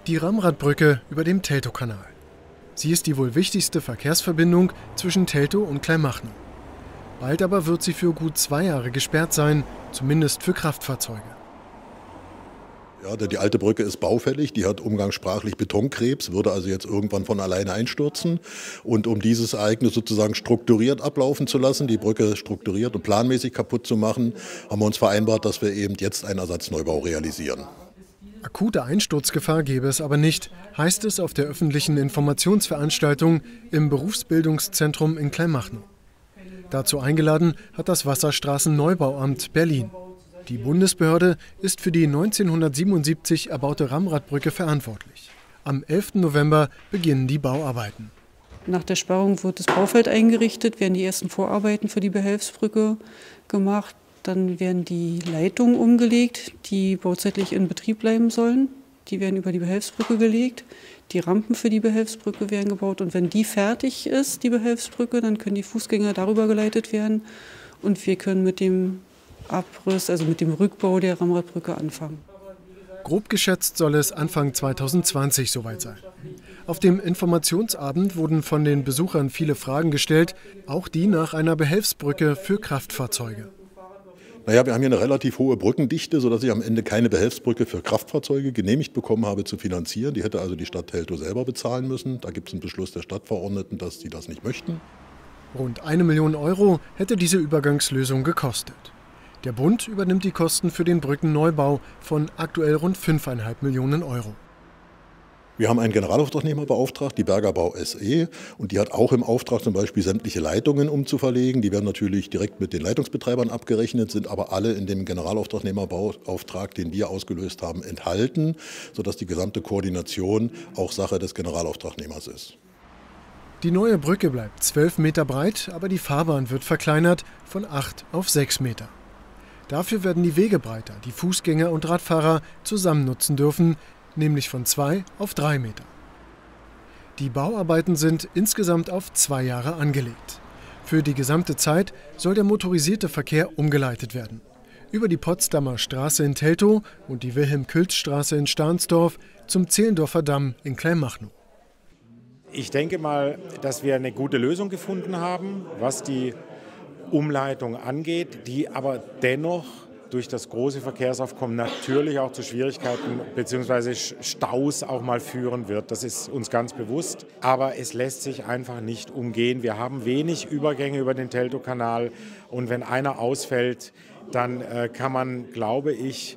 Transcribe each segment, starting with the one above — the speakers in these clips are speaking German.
Die Ramradbrücke über dem Teltowkanal. Sie ist die wohl wichtigste Verkehrsverbindung zwischen Teltow und Kleinmachnow. Bald aber wird sie für gut 2 Jahre gesperrt sein, zumindest für Kraftfahrzeuge. Ja, die alte Brücke ist baufällig, die hat umgangssprachlich Betonkrebs, würde also jetzt irgendwann von alleine einstürzen. Und um dieses Ereignis sozusagen strukturiert ablaufen zu lassen, die Brücke strukturiert und planmäßig kaputt zu machen, haben wir uns vereinbart, dass wir eben jetzt einen Ersatzneubau realisieren. Akute Einsturzgefahr gäbe es aber nicht, heißt es auf der öffentlichen Informationsveranstaltung im Berufsbildungszentrum in Kleinmachnow. Dazu eingeladen hat das Wasserstraßenneubauamt Berlin. Die Bundesbehörde ist für die 1977 erbaute Ramradbrücke verantwortlich. Am 11. November beginnen die Bauarbeiten. Nach der Sperrung wird das Baufeld eingerichtet, werden die ersten Vorarbeiten für die Behelfsbrücke gemacht. Dann werden die Leitungen umgelegt, die bauzeitlich in Betrieb bleiben sollen. Die werden über die Behelfsbrücke gelegt. Die Rampen für die Behelfsbrücke werden gebaut. Und wenn die fertig ist, die Behelfsbrücke, dann können die Fußgänger darüber geleitet werden. Und wir können mit dem Abriss, also mit dem Rückbau der Ramradbrücke anfangen. Grob geschätzt soll es Anfang 2020 soweit sein. Auf dem Informationsabend wurden von den Besuchern viele Fragen gestellt, auch die nach einer Behelfsbrücke für Kraftfahrzeuge. Naja, wir haben hier eine relativ hohe Brückendichte, sodass ich am Ende keine Behelfsbrücke für Kraftfahrzeuge genehmigt bekommen habe zu finanzieren. Die hätte also die Stadt Teltow selber bezahlen müssen. Da gibt es einen Beschluss der Stadtverordneten, dass sie das nicht möchten. Rund 1 Million Euro hätte diese Übergangslösung gekostet. Der Bund übernimmt die Kosten für den Brückenneubau von aktuell rund 5,5 Millionen Euro. Wir haben einen Generalauftragnehmer beauftragt, die Berger Bau SE, und die hat auch im Auftrag zum Beispiel sämtliche Leitungen umzuverlegen. Die werden natürlich direkt mit den Leitungsbetreibern abgerechnet, sind aber alle in dem Generalauftragnehmerbauauftrag, den wir ausgelöst haben, enthalten, sodass die gesamte Koordination auch Sache des Generalauftragnehmers ist. Die neue Brücke bleibt 12 Meter breit, aber die Fahrbahn wird verkleinert von 8 auf 6 Meter. Dafür werden die Wege breiter, die Fußgänger und Radfahrer zusammen nutzen dürfen, nämlich von 2 auf 3 Meter. Die Bauarbeiten sind insgesamt auf 2 Jahre angelegt. Für die gesamte Zeit soll der motorisierte Verkehr umgeleitet werden. Über die Potsdamer Straße in Teltow und die Wilhelm-Külz-Straße in Stahnsdorf zum Zehlendorfer Damm in Kleinmachnow. Ich denke mal, dass wir eine gute Lösung gefunden haben, was die Umleitung angeht, die aber dennoch durch das große Verkehrsaufkommen natürlich auch zu Schwierigkeiten bzw. Staus auch mal führen wird. Das ist uns ganz bewusst. Aber es lässt sich einfach nicht umgehen. Wir haben wenig Übergänge über den Teltowkanal und wenn einer ausfällt, dann kann man, glaube ich,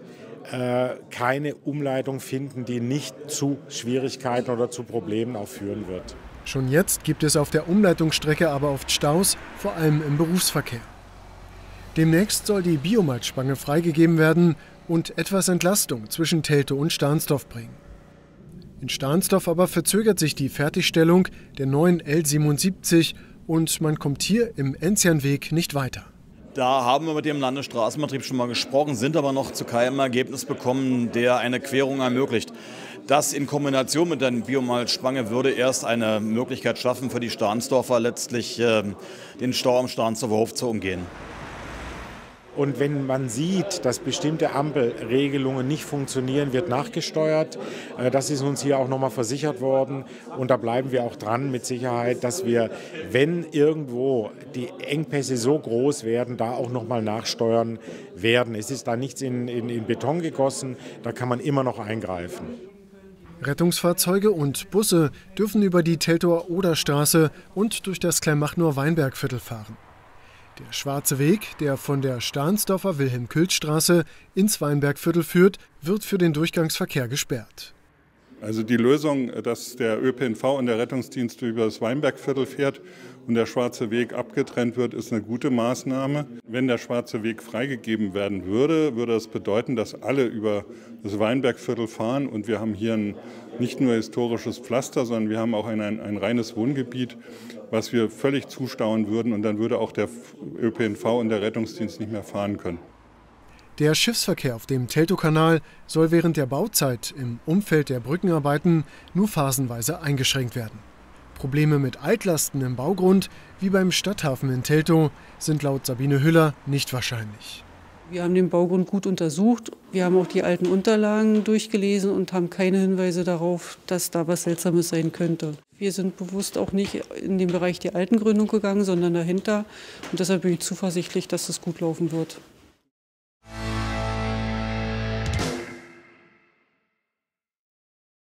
keine Umleitung finden, die nicht zu Schwierigkeiten oder zu Problemen auch führen wird. Schon jetzt gibt es auf der Umleitungsstrecke aber oft Staus, vor allem im Berufsverkehr. Demnächst soll die Biomalzspange freigegeben werden und etwas Entlastung zwischen Teltow und Stahnsdorf bringen. In Stahnsdorf aber verzögert sich die Fertigstellung der neuen L77 und man kommt hier im Enzianweg nicht weiter. Da haben wir mit dem Landesstraßenbetrieb schon mal gesprochen, sind aber noch zu keinem Ergebnis gekommen, der eine Querung ermöglicht. Das in Kombination mit der Biomalzspange würde erst eine Möglichkeit schaffen, für die Stahnsdorfer letztlich den Stau am Stahnsdorfer Hof zu umgehen. Und wenn man sieht, dass bestimmte Ampelregelungen nicht funktionieren, wird nachgesteuert. Das ist uns hier auch nochmal versichert worden. Und da bleiben wir auch dran mit Sicherheit, dass wir, wenn irgendwo die Engpässe so groß werden, da auch nochmal nachsteuern werden. Es ist da nichts in Beton gegossen, da kann man immer noch eingreifen. Rettungsfahrzeuge und Busse dürfen über die Teltower Oderstraße und durch das Kleinmachnower Weinbergviertel fahren. Der Schwarze Weg, der von der Stahnsdorfer Wilhelm-Külz-Straße ins Weinbergviertel führt, wird für den Durchgangsverkehr gesperrt. Also die Lösung, dass der ÖPNV und der Rettungsdienst über das Weinbergviertel fährt und der Schwarze Weg abgetrennt wird, ist eine gute Maßnahme. Wenn der Schwarze Weg freigegeben werden würde, würde das bedeuten, dass alle über das Weinbergviertel fahren. Und wir haben hier nicht nur historisches Pflaster, sondern wir haben auch ein reines Wohngebiet, was wir völlig zustauen würden. Und dann würde auch der ÖPNV und der Rettungsdienst nicht mehr fahren können. Der Schiffsverkehr auf dem Teltowkanal soll während der Bauzeit im Umfeld der Brückenarbeiten nur phasenweise eingeschränkt werden. Probleme mit Altlasten im Baugrund, wie beim Stadthafen in Teltow, sind laut Sabine Hüller nicht wahrscheinlich. Wir haben den Baugrund gut untersucht. Wir haben auch die alten Unterlagen durchgelesen und haben keine Hinweise darauf, dass da was Seltsames sein könnte. Wir sind bewusst auch nicht in den Bereich der alten Gründung gegangen, sondern dahinter. Und deshalb bin ich zuversichtlich, dass das gut laufen wird.